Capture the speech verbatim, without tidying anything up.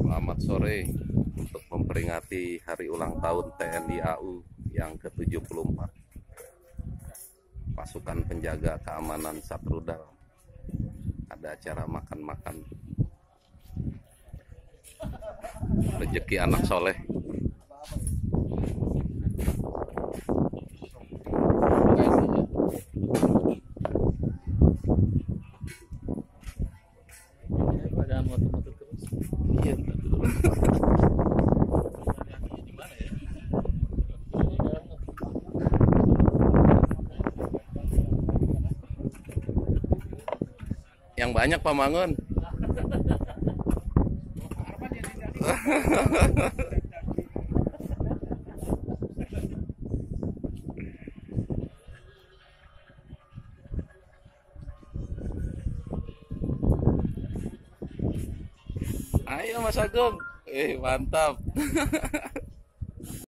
Selamat sore. Untuk memperingati hari ulang tahun T N I A U yang ke tujuh puluh empat, pasukan penjaga keamanan Satrudal ada acara makan-makan rezeki anak soleh. Jangan motor-motor terus. Iya, yang banyak Pak Mangun. Ayo Mas Agung, eh mantap.